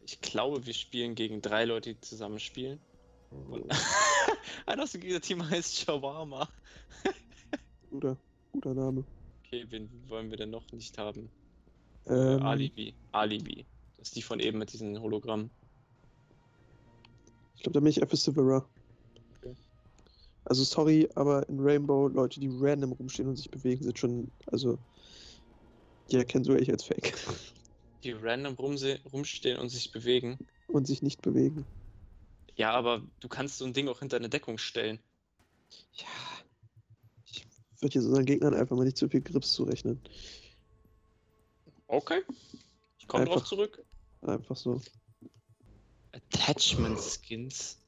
Ich glaube, wir spielen gegen 3 Leute, die zusammen spielen. Und einer aus dem Team heißt Shawarma. Guter Name. Okay, wen wollen wir denn noch nicht haben? Ähm, Alibi. Alibi. Das ist die von eben mit diesen Hologrammen. Ich glaube, da bin ich FS Silvera. Okay. Also sorry, aber in Rainbow Leute, die random rumstehen und sich bewegen, sind schon, also die erkennen sogar ich als Fake. Die random rumstehen und sich bewegen. Und sich nicht bewegen. Ja, aber du kannst so ein Ding auch hinter eine Deckung stellen. Ja. Ich würde jetzt unseren Gegnern einfach mal nicht zu viel Grips zurechnen. Okay. Ich komme drauf Einfach. zurück. Einfach so. Attachment Skins.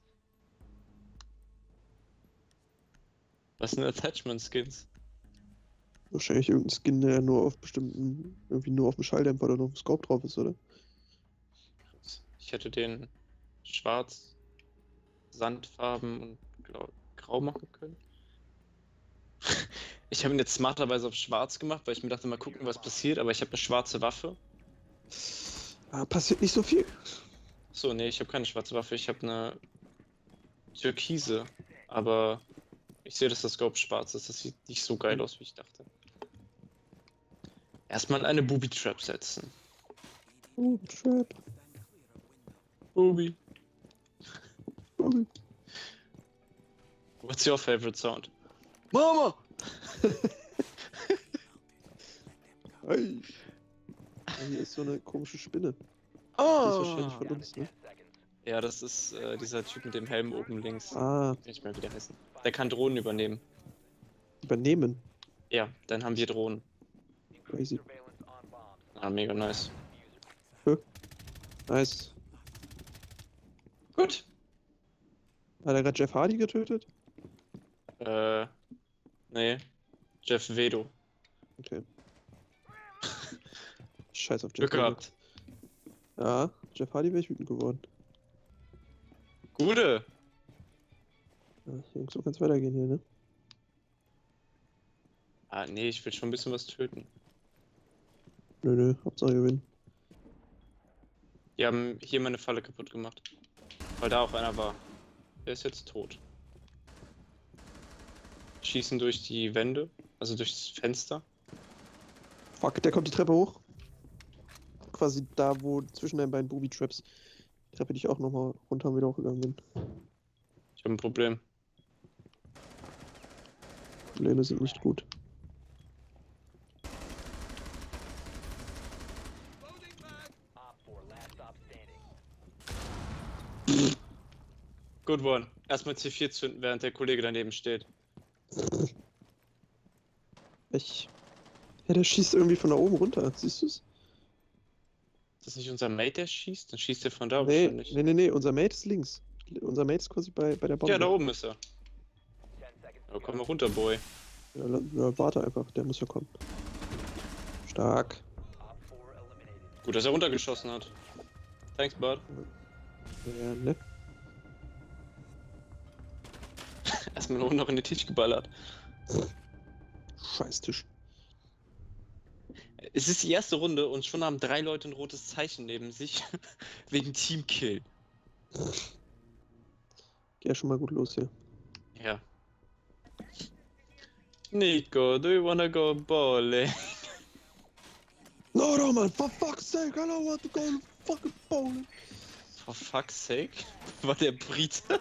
Was sind Attachment Skins? Wahrscheinlich irgendein Skin, der nur auf bestimmten, irgendwie nur auf dem Schalldämpfer oder nur auf dem Scope drauf ist, oder? Ich hätte den schwarz, sandfarben und grau machen können. Ich habe ihn jetzt smarterweise auf schwarz gemacht, weil ich mir dachte, mal gucken, was passiert, aber ich habe eine schwarze Waffe. Ah, passiert nicht so viel. So, nee, ich habe keine schwarze Waffe, ich habe eine türkise, aber ich sehe, dass das Scope schwarz ist, das sieht nicht so geil aus, wie ich dachte. Erstmal eine Booby Trap setzen. Trap. Booby. Booby. What's your favorite sound? Mama! Hey. Hier ist so eine komische Spinne. Die ist wahrscheinlich von uns, ne? Ja, das ist dieser Typ mit dem Helm oben links. Ah, Ich weiß nicht mehr, wie der heißt. Der kann Drohnen übernehmen. übernehmen. Ja, dann haben wir Drohnen. Crazy. Ah, mega nice. Nice. Gut. Hat er gerade Jeff Hardy getötet? Nee. Jeff Vedo. Okay. Scheiß auf Jeff Glück Hardy. gehabt. Ja, Jeff Hardy wäre ich wütend geworden. Gute. Ja, Jungs, so kann's weitergehen hier, ne? Ah, nee, ich will schon ein bisschen was töten. Nö, Hauptsache gewinnen. Die haben hier meine Falle kaputt gemacht. Weil da auch einer war. Der ist jetzt tot. Schießen durch die Wände, also durchs Fenster. Fuck, der kommt die Treppe hoch. Quasi da, wo zwischen den beiden Booby-Traps die Treppe, die ich auch nochmal runter und wieder hochgegangen bin. Ich habe ein Problem. Probleme sind nicht gut. Good one. Erstmal C4 zünden, während der Kollege daneben steht. Ja, der schießt irgendwie von da oben runter, siehst du's? Ist das nicht unser Mate, der schießt? Dann schießt er von da Nee, wahrscheinlich. nee, unser Mate ist links. Unser Mate ist quasi bei der Bombe. Ja, da oben ist er. Ja, komm mal runter, Boy. Ja, warte einfach, der muss ja kommen. Stark. Gut, dass er runtergeschossen hat. Thanks, Bud. Ja, ne? Erstmal oben noch in den Tisch geballert. Scheißtisch. Es ist die erste Runde und schon haben 3 Leute ein rotes Zeichen neben sich. Wegen Teamkill. Geh ja schon mal gut los hier. Ja. Nico, do you wanna go bowling? No, Roman, for fuck's sake, I don't want to go to fucking bowling. For fuck's sake? War der Brite?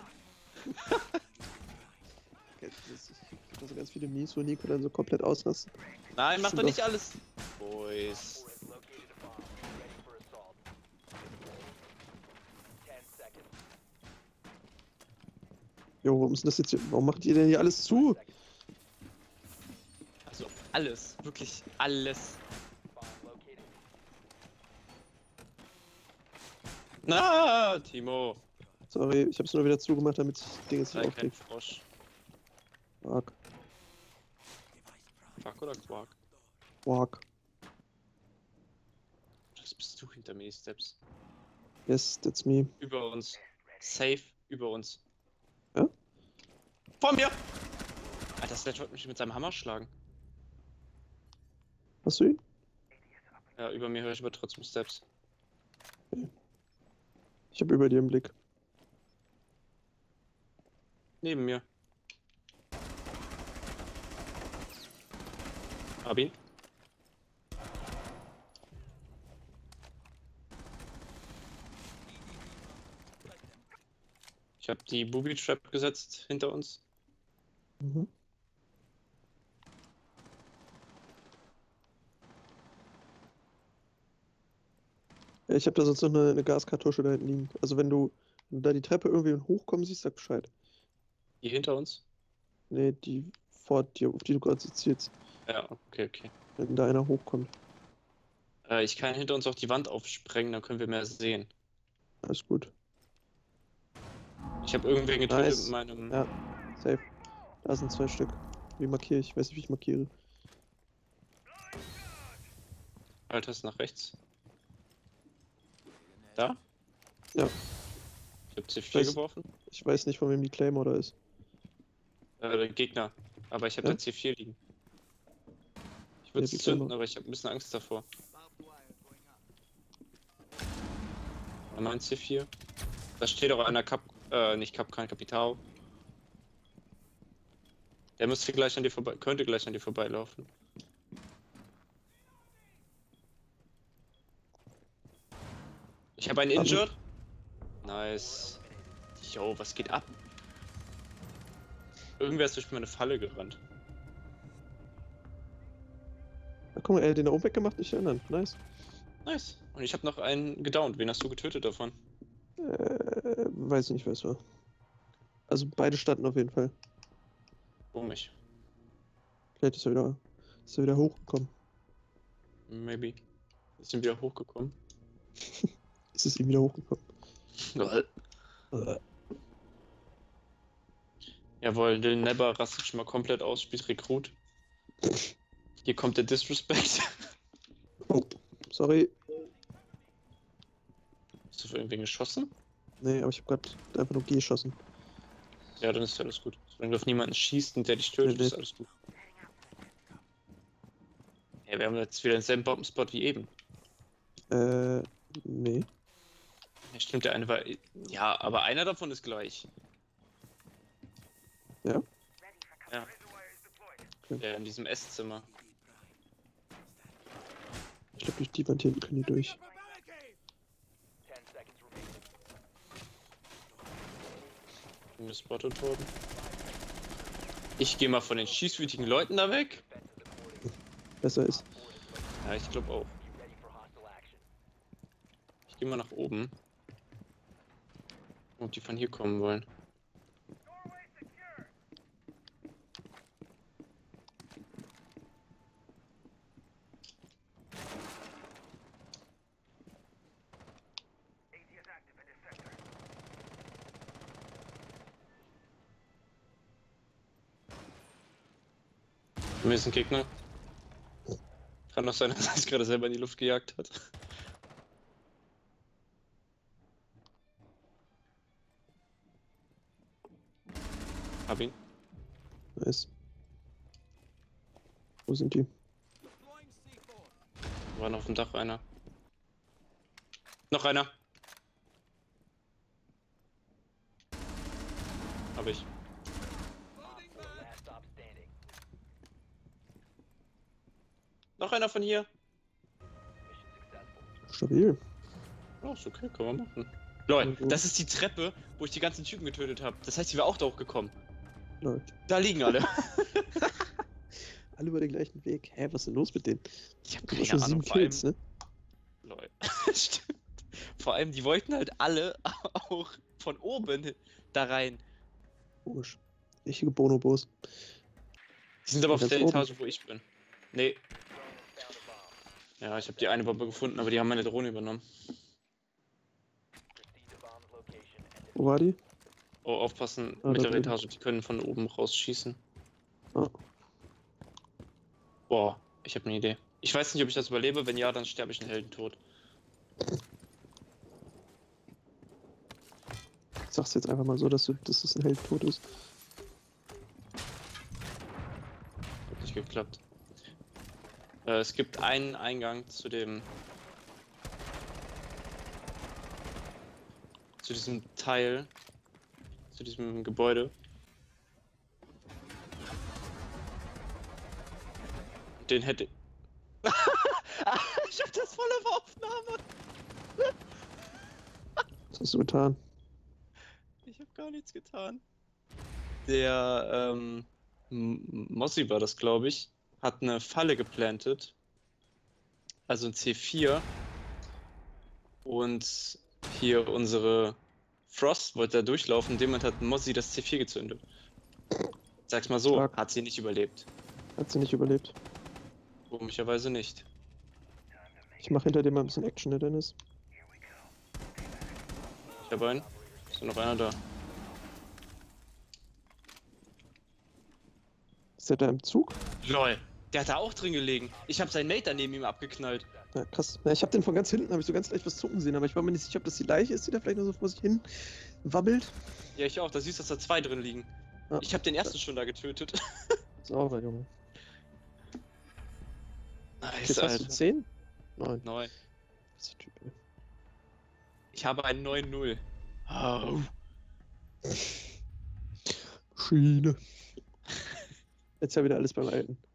Okay, das gibt also ganz viele Memes, wo Nico dann so komplett ausrastet. Nein, mach doch nicht alles. Boys. Jo, warum ist denn das jetzt hier? Warum macht ihr denn hier alles zu? Also alles, wirklich alles. Na, Timo. Sorry, ich hab's nur wieder zugemacht, damit das Ding jetzt nicht Sei kein aufkriegt. Frosch. Fuck. Fuck oder Quark? Fuck. Was bist du hinter mir, Steps? Yes, that's me. Über uns. Safe über uns. Ja? Vor mir! Alter, Sledge wollte mich mit seinem Hammer schlagen. Hast du ihn? Ja, über mir höre ich aber trotzdem Steps. Ich habe über dir im Blick. Neben mir. Hab ihn. Ich habe die Booby Trap gesetzt hinter uns. Mhm. Ja, ich habe da sonst noch eine Gaskartusche da hinten liegen. Also wenn du da die Treppe irgendwie hochkommen siehst, sag Bescheid. Die hinter uns. Nee, die vor dir, auf die du gerade zielst. Ja, okay. Wenn da einer hochkommt. Ich kann hinter uns auch die Wand aufsprengen, dann können wir mehr sehen. Alles gut. Ich habe irgendwen getötet mit Nice. meinem. Ja, safe. Da sind 2 Stück. Wie markiere ich? Ich weiß nicht, wie ich markiere. Alter ist nach rechts. Da? Ja. Ich habe C4 Weiß- geworfen. Ich weiß nicht, von wem die Claymore da ist. Der Gegner. Aber ich habe Ja? da C4 liegen. Ich würde Ja, die es zünden, Claymore. aber ich habe ein bisschen Angst davor. Mein C4. Da steht auch einer nicht kein Kapital. Der müsste gleich an dir vorbei, könnte gleich an dir vorbeilaufen. Ich habe einen Also- Injured. Nice. Yo, was geht ab? Irgendwer ist durch meine Falle gerannt. Na guck mal, den da oben weggemacht, nicht den anderen. Nice. Nice. Und ich habe noch einen gedownt. Wen hast du getötet davon? Weiß ich nicht, wer es war. Also beide standen auf jeden Fall. Komisch. Vielleicht ist er wieder hochgekommen. Maybe. Wir sind wieder hochgekommen. Ist es ihm wieder hochgekommen? Lol. Jawohl, Lil Nebber rastet schon mal komplett aus, spielt Rekrut. Hier kommt der Disrespect. Oh, sorry. Hast du für irgendwen geschossen? Nee, aber ich habe gerade einfach nur G geschossen. Ja, dann ist ja alles gut. Solange du auf niemanden schießt und der dich tötet, Nee. ist alles gut. Ja, wir haben jetzt wieder denselben Bombenspot wie eben. Nee. Ja, stimmt, der eine war. Ja, aber einer davon ist gleich. Ja? Ja. Okay. Der in diesem Esszimmer. Ich glaube, durch die Wand hinten können die durch. Bin gespottet worden. Ich gehe mal von den schießwütigen Leuten da weg. Besser ist. Ja, ich glaube auch. Ich gehe mal nach oben. Ob die von hier kommen wollen. Mir ist ein Gegner. Kann doch sein, dass er sich gerade selber in die Luft gejagt hat. Hab ihn. Nice. Wo sind die? War noch auf dem Dach einer. Noch einer. Hab ich. Noch einer von hier. Stabil. Oh, ist okay, kann man machen. Lol, Mhm. das ist die Treppe, wo ich die ganzen Typen getötet habe. Das heißt, die war auch da hochgekommen. Läuft. Da liegen alle. Alle über den gleichen Weg. Hä, was ist denn los mit denen? Ich habe Du keine hast schon Ahnung, 7 Kills, ne? Lol. Stimmt. Vor allem, die wollten halt alle auch von oben da rein. Komisch. Richtige Bonobos. Die sind aber auf Ganz der oben. Etage, wo ich bin. Nee. Ja, ich habe die eine Bombe gefunden, aber die haben meine Drohne übernommen. Wo war die? Oh, aufpassen, Ah, da mittlere drüben. Etage, die können von oben rausschießen. Ah. Boah, ich habe eine Idee. Ich weiß nicht, ob ich das überlebe, wenn ja, dann sterbe ich einen Heldentod. Ich sag's jetzt einfach mal so, dass es ein Heldentod ist. Hat nicht geklappt. Es gibt einen Eingang zu dem zu diesem Teil, zu diesem Gebäude. Den hätte... Ich hab das voll auf Aufnahme! Was hast du getan? Ich hab gar nichts getan. Der, Mossi war das, glaube ich, hat eine Falle geplantet. Also ein C4. Und hier unsere Frost wollte da durchlaufen. In dem Moment hat Mossi das C4 gezündet. Sag's mal so, Stark. hat sie nicht überlebt. Hat sie nicht überlebt. Komischerweise nicht. Ich mache hinter dir mal ein bisschen Action, ne, Dennis? Ich habe einen. Ist noch einer da. Ist der da im Zug? LOL. Der hat da auch drin gelegen. Ich habe seinen Mate daneben ihm abgeknallt. Ja, krass. Ja, ich hab den von ganz hinten, habe ich so ganz leicht was zucken sehen, aber ich war mir nicht sicher, ob das die Leiche ist, die da vielleicht noch so vor sich hin wabbelt. Ja, ich auch. Da siehst du, dass da zwei drin liegen. Ja. Ich habe den ersten schon da getötet. Sauber, Junge. Nice, Jetzt hast du 10? 9. 9. Was ist der Typ, ey? Ich habe einen 9-0. Oh. Schiene. Jetzt ja wieder alles beim Alten.